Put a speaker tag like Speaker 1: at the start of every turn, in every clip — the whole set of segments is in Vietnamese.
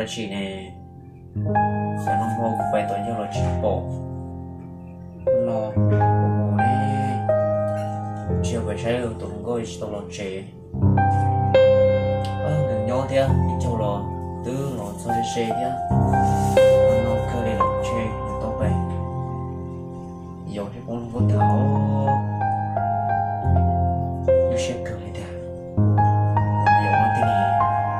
Speaker 1: chỉ này sẽ nó mua về tôi cho là chỉ bộ lo bộ này chiều về sẽ được tụi tôi tôi lo chế đừng nhớ thế đi châu lo từ lo cho đi xe thế nó cơ để làm chế được tốt vậy giờ thì cũng có thảo như xe cơ này thế giờ nó thế này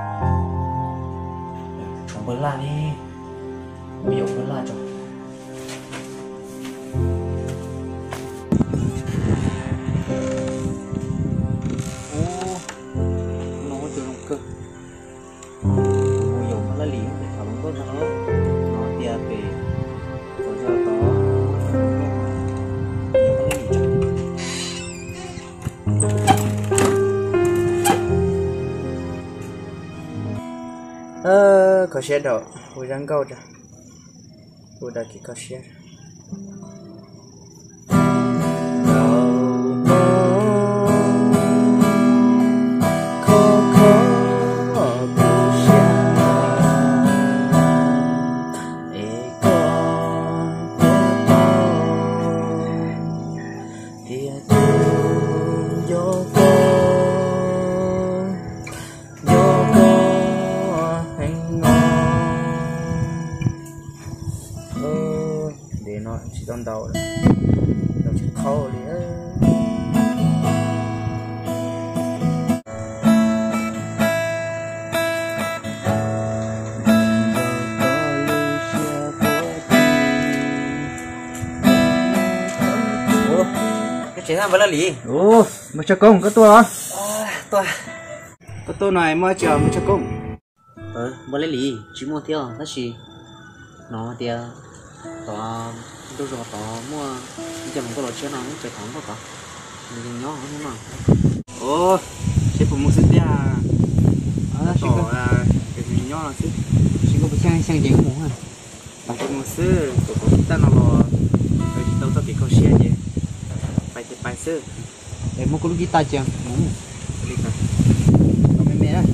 Speaker 1: chúng bớt la đi bây giờ bớt la cho có xe đâu, tôi đang câu cho, tôi đã kỹ có xe. Nó chỉ đón đầu nó chỉ khó đi cái chuyện nào vậy là lý
Speaker 2: mà cho công có tua
Speaker 1: tôi
Speaker 2: có tua này mà chờ mà cho công
Speaker 1: vậy là lý chỉ mua tiêu nó chỉ nó tiêu tao tôi rồi tao mua cho mình có loại xe nào nó chạy thẳng có cả mình nhỏ không mà
Speaker 2: sẽ phụ một xíu à
Speaker 1: tao
Speaker 2: cái mình nhỏ là xíu xin có sang sang gì cũng muốn à bạn phụ một xíu tụi con ta nó rồi tao tao bị câu xe gì phải thì phải xíu để mua cái guitar chưa đi cả còn mẹ đó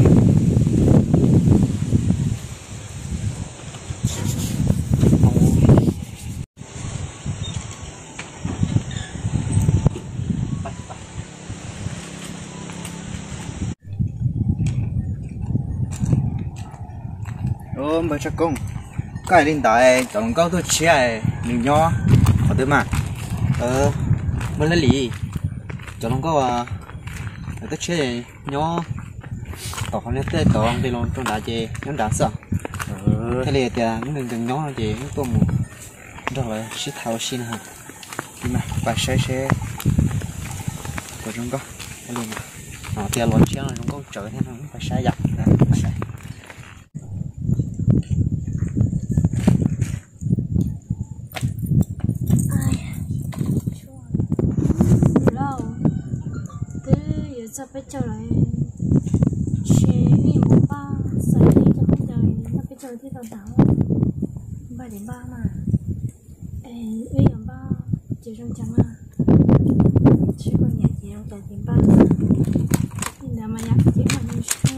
Speaker 2: bà cho công cái linh đại tổng cao tôi chia mình nhỏ ở đây mà mới lấy lì cho nó có tôi chia nhỏ tao không lấy tết tao không đi luôn trong đại chị nhóm đá sợ thế này thì những đừng nhỏ là gì những tôm mù rồi xí tháo xin hả nhưng mà phải xe của chúng có cái luôn tiền lon xe là chúng có chở thế nó phải xe dặn phải
Speaker 3: sao phải chờ lại chế đi một ba sai đi cho không đời nó phải chờ thì tao đảo 3 đến 3 mà uy làm ba chỉ trong chẳng à chỉ còn nhẹ nhẹ trong đến 3 nhưng mà nhắc chỉ mà mình sẽ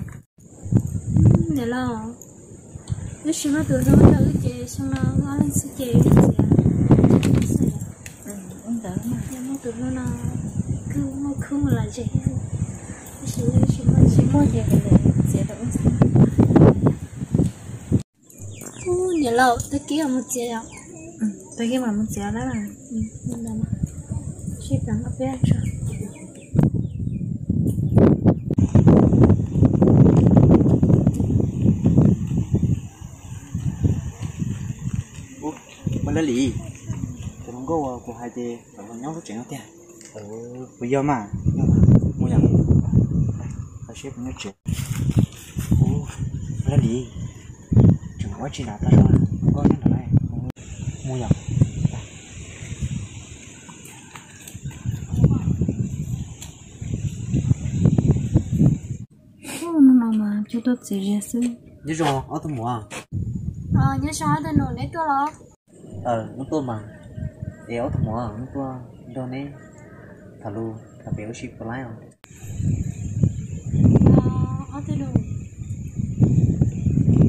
Speaker 3: để lo nếu chúng nó từ đó là chế xong nó nói lên sẽ chế đi sẽ ông đỡ mà nhưng mà từ nó là cứ mà là chế chỉ mua gì để chế được nhớ lâu tôi kia một chế đâu tôi kia mà một chế đó là nên là chỉ cần nó biết rồi
Speaker 2: mà lấy lì tôi không có của hai tê còn nhau rất chuyện thế bây giờ mà mua nhầm ta xếp nó chuyện lấy lì chừng quá chi nào ta rồi không có cái nào này mua nhầm
Speaker 3: nó mà chú tôi chỉ ra sư
Speaker 1: như rồi ở tôi mua
Speaker 3: nhớ sao tôi nổi nét tôi lo
Speaker 1: nó tôi mà để ở tôi mua nó tôi đâu nè thà lu thà béo ship lại không
Speaker 3: ở tôi đâu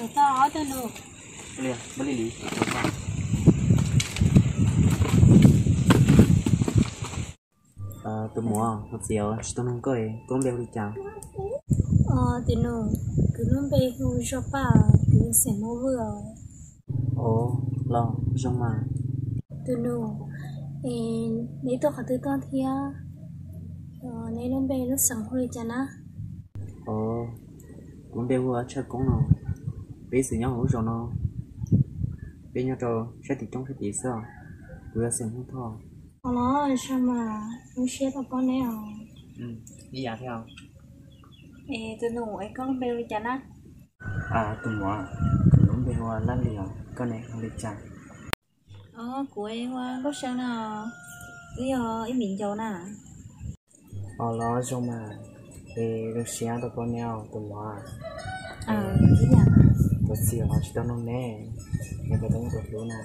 Speaker 3: để tao tôi nụ
Speaker 1: liền bữa lý tôi mua một xíu tôi không cười cũng đều đi chào
Speaker 3: thì nụ cứ luôn bê hù cho bà cứ sẽ mua vừa
Speaker 1: ồ lo trong mà
Speaker 3: từ nụ nếu tôi khỏi từ con thì nếu luôn bê lúc sáng hồi chả na
Speaker 1: ồ cũng đều vừa chơi cũng nó bây giờ nhau hữu rồi nó bây nhau rồi sẽ thì trong sẽ tí sao vừa xem không thôi
Speaker 3: nó sao mà không xếp vào con này à
Speaker 1: đi giả theo
Speaker 3: từ nụ ấy con bê chả na
Speaker 1: tôi mua cũng đều vừa lăn liền con này không đi chào
Speaker 3: của em lúc sáng nào bây giờ em mình giàu nè
Speaker 1: lo trong mà thì lúc sáng tôi có neo tôi mua
Speaker 3: gì nhỉ
Speaker 1: tôi xíu họ chỉ tao nông nè nhưng phải tao được luôn nè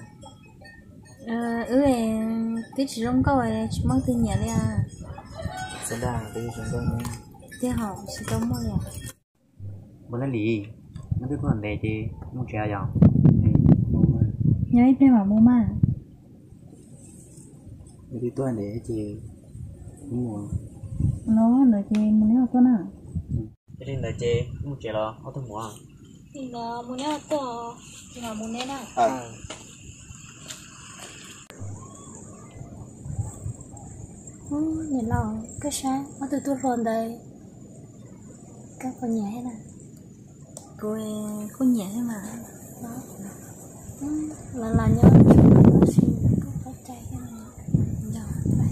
Speaker 3: em cái chỉ trong câu này chỉ mang từ nhà đi à
Speaker 1: sẽ là tôi chúng tôi nè
Speaker 3: thế học chỉ trong mua nhà
Speaker 1: bữa nay lì nó biết còn để thì nó treo rồi
Speaker 3: nhớ ít mà mua mà
Speaker 1: đi tôi để thì đúng rồi
Speaker 3: nó nói thì muốn học con à
Speaker 1: cho nên là chị muốn chị lo ở tôi mua
Speaker 3: thì là muốn học to thì là muốn nên à nhìn lòng cái sáng nó từ tôi rồi đây các con nhẹ nè cô nhẹ mà đó là nhớ nó xin có phải chạy cái này giờ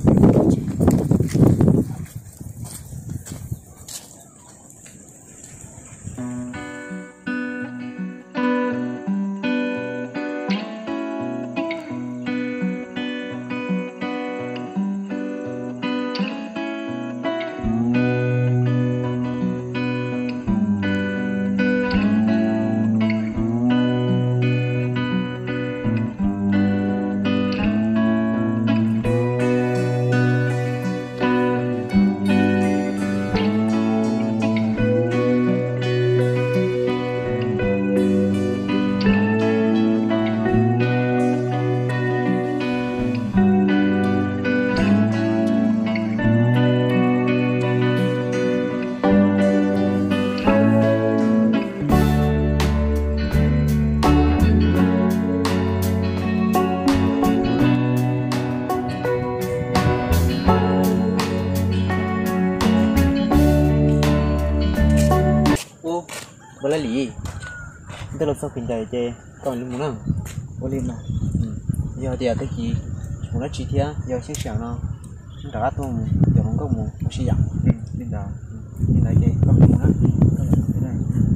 Speaker 1: bữa nay lì tôi làm sao kinh tế chứ còn linh muốn không có linh mà giờ thì cái gì muốn nói chi tiết giờ sẽ xem nó đã tôi giờ không có muốn nó sẽ giảm linh đó linh đây chứ còn linh muốn không